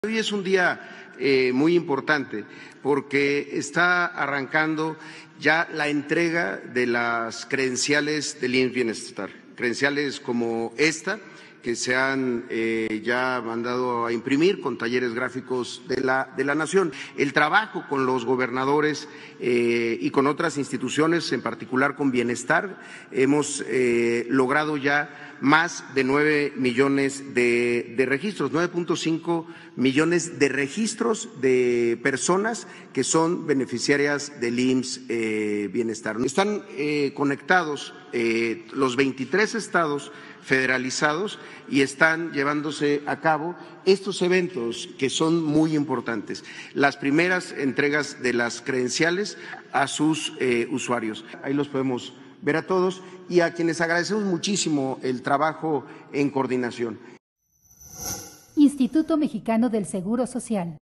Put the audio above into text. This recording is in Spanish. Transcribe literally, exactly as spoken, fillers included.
Hoy es un día eh, muy importante porque está arrancando ya la entrega de las credenciales del I M S S Bienestar, credenciales como esta que se han eh, ya mandado a imprimir con talleres gráficos de la, de la Nación. El trabajo con los gobernadores eh, y con otras instituciones, en particular con Bienestar, hemos eh, logrado ya más de nueve millones de, de registros, nueve punto cinco millones de registros de personas que son beneficiarias del I M S S eh, Bienestar. Están eh, conectados eh, los veintitrés estados federalizados y están llevándose a cabo estos eventos que son muy importantes. Las primeras entregas de las credenciales a sus eh, usuarios. Ahí los podemos ver a todos y a quienes agradecemos muchísimo el trabajo en coordinación. Instituto Mexicano del Seguro Social.